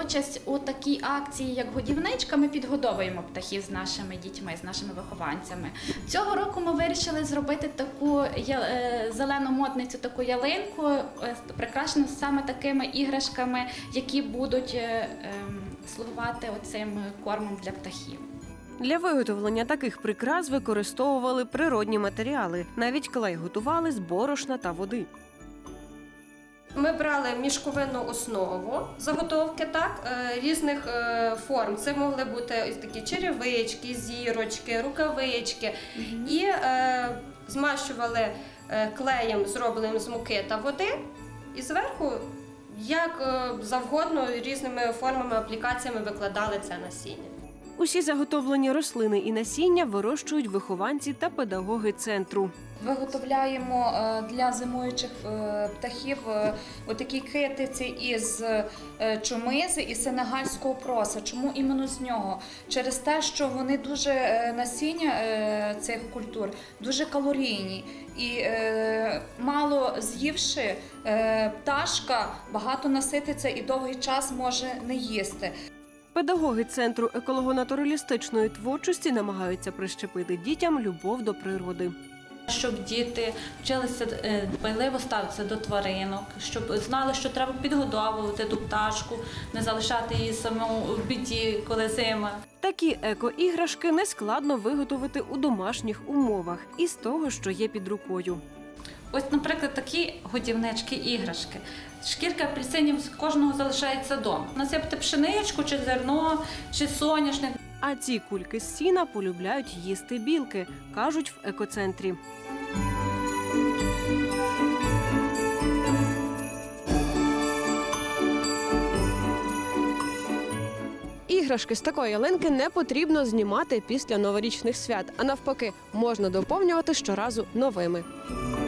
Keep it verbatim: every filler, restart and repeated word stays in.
участь у такій акції, як годівничка. Ми підгодовуємо птахів з нашими дітьми, з нашими вихованцями. Цього року ми вирішили зробити таку зелену модницю, таку ялинку, прикрашену саме такими іграшками, які будуть слугувати оцим кормом для птахів. Для виготовлення таких прикрас використовували природні матеріали. Навіть клей готували з борошна та води. Ми брали мішковинну основу заготовки так, різних форм. Це могли бути ось такі черевички, зірочки, рукавички. Mm-hmm. І е, змащували клеєм, зробленим з муки та води, і зверху, як завгодно, різними формами, аплікаціями викладали це насіння. Усі заготовлені рослини і насіння вирощують вихованці та педагоги центру. Виготовляємо для зимуючих птахів отакі китиці із чумизи і сенегальського проса. Чому іменно з нього? Через те, що вони дуже, насіння цих культур дуже калорійні. І мало з'ївши, пташка багато насититься і довгий час може не їсти. Педагоги Центру еколого-натуралістичної творчості намагаються прищепити дітям любов до природи. Щоб діти вчилися дбайливо ставитися до тваринок, щоб знали, що треба підгодовувати ту пташку, не залишати її саму в біді, коли зима. Такі еко-іграшки нескладно виготовити у домашніх умовах із того, що є під рукою. Ось, наприклад, такі годівнички-іграшки. Шкірка апельсинів кожного залишається вдома. Насипати пшеничку, чи зерно, чи соняшник. А ці кульки з сіна полюбляють їсти білки, кажуть в екоцентрі. Іграшки з такої ялинки не потрібно знімати після новорічних свят, а навпаки, можна доповнювати щоразу новими.